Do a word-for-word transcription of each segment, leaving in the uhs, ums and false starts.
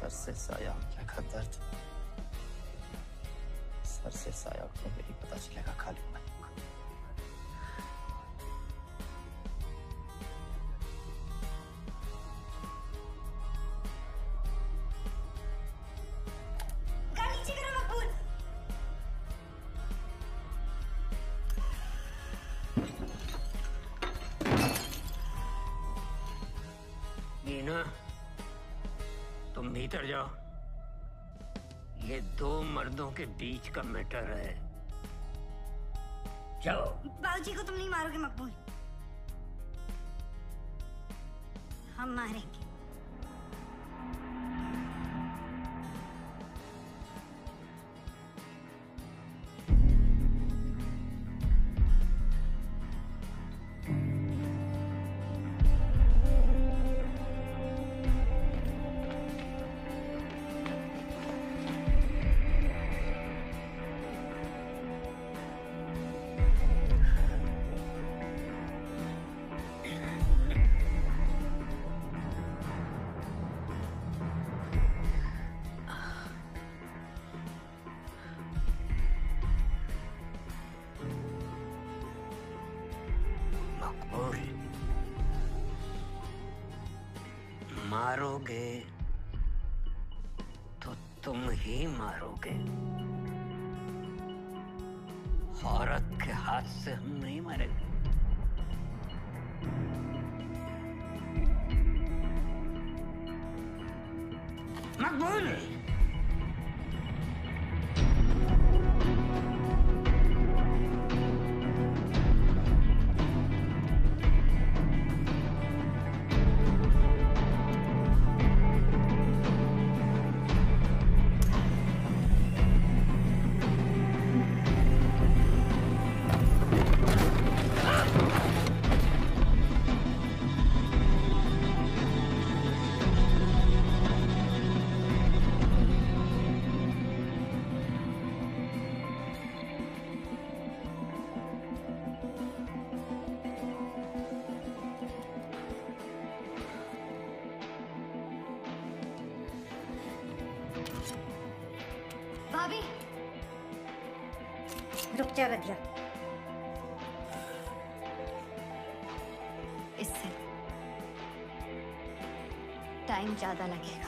Sir से साया का दर्द, सर से साया को मेरी पता चलेगा खाली मैं। तुम भीतर जाओ, ये दो मर्दों के बीच का मैटर है। जाओ। बाबूजी को तुम नहीं मारोगे मकबूल, हम मारेंगे। मारोगे तो तुम ही मारोगे, औरत के हाथ से हम नहीं मरेंगे। मकबूल, भाभी रुक जा रजिया, इससे टाइम ज्यादा लगेगा।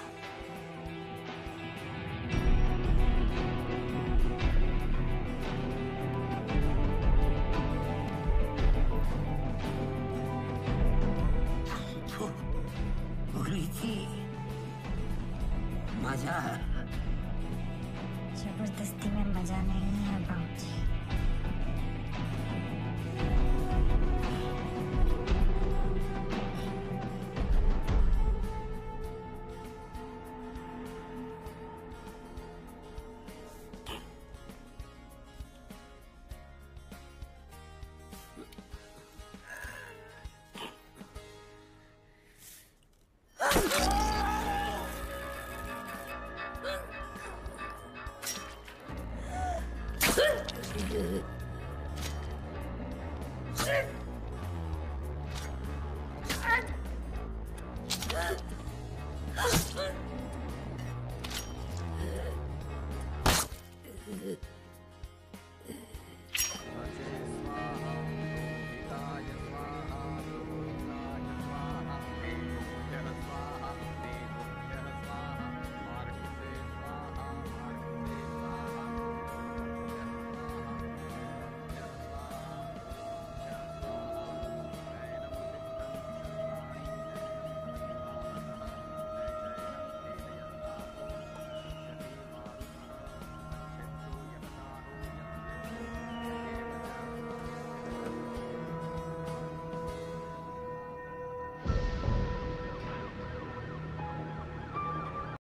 बोली थी मजा, जबरदस्ती में मजा नहीं है बाबूजी। Uh...